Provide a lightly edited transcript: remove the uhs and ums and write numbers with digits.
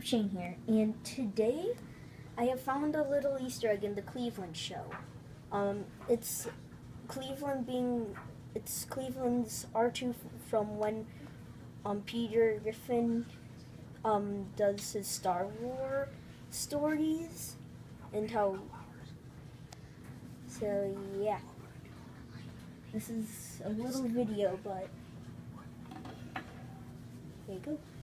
Shane here, and today I have found a little Easter egg in the Cleveland show. It's it's Cleveland's R2 from when Peter Griffin does his Star Wars stories, and how. So yeah, this is a little video, but there you go.